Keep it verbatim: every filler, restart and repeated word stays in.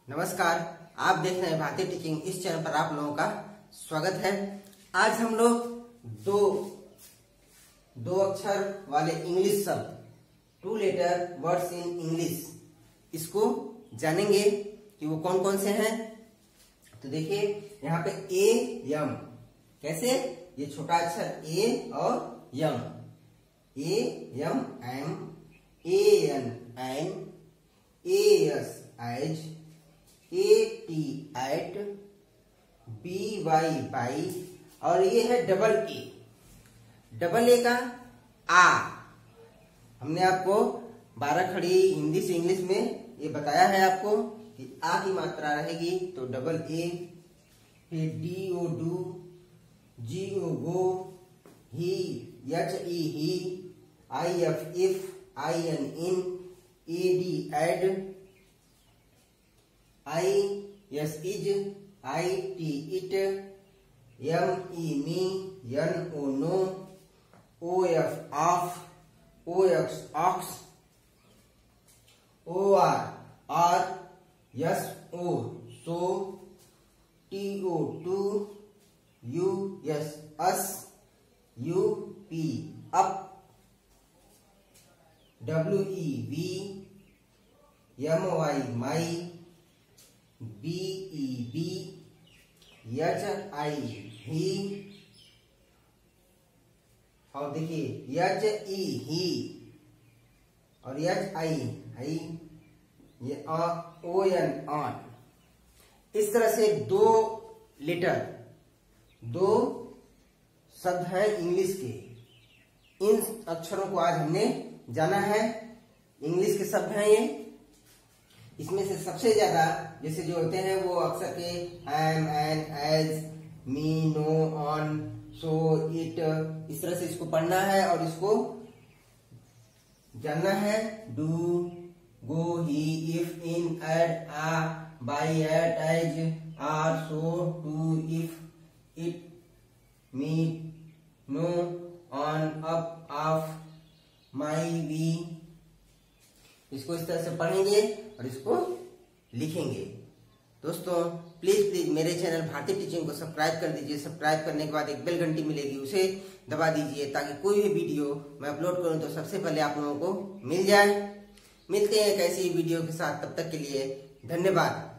नमस्कार, आप देख रहे हैं भारतीय टीचिंग। इस चैनल पर आप लोगों का स्वागत है। आज हम लोग दो दो अक्षर वाले इंग्लिश शब्द, two letter words in English, इसको जानेंगे कि वो कौन कौन से हैं। तो देखिए यहाँ पे ए यम, कैसे ये छोटा अक्षर ए और M, A M am, A N an, A S as, A T at, B Y by, और ये है डबल ए। डबल ए का आ, हमने आपको बारह खड़ी हिंदी से इंग्लिश में ये बताया है आपको कि आ की मात्रा रहेगी तो डबल ए, फिर D O do, ji O go, he H E he, I F if, I N in, A D Ed, I S is, I T it, M E me, N oh no, O F of, O X ox, O R are, S O so, T O two, U S us, U P up, W E V, M why my, B E B, H I ही, और देखिए H E ही और H I ही, ये O N on. इस तरह से दो letter, दो शब्द हैं इंग्लिश के। इन अक्षरों को आज हमने जाना है। इंग्लिश के शब्द हैं ये। इसमें से सबसे ज्यादा जैसे जो होते हैं वो अक्षर के M, N, as, me, no, on, so, it, इस तरह से इसको पढ़ना है और इसको जानना है। Do, go, he, if, in, ad, a, by, at, as, or, so, to, if, it, me, no, on, up, of, my, we, इसको इस तरह से पढ़ेंगे और इसको लिखेंगे। दोस्तों प्लीज प्लीज मेरे चैनल भारतीय टीचिंग को सब्सक्राइब कर दीजिए। सब्सक्राइब करने के बाद एक बेल घंटी मिलेगी, उसे दबा दीजिए ताकि कोई भी वीडियो मैं अपलोड करूं तो सबसे पहले आप लोगों को मिल जाए। मिलते हैं एक ऐसी वीडियो के साथ, तब तक के लिए धन्यवाद।